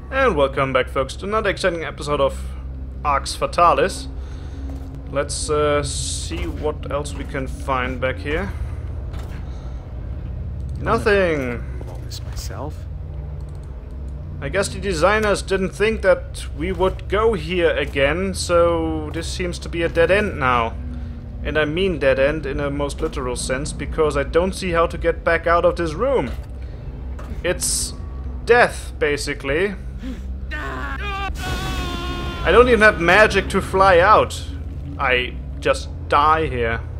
And welcome back, folks, to another exciting episode of Arx Fatalis. Let's see what else we can find back here. Nothing! All this myself? I guess the designers didn't think that we would go here again, so this seems to be a dead end now. And I mean dead end in a most literal sense, because I don't see how to get back out of this room. It's death, basically. I don't even have magic to fly out. I just die here.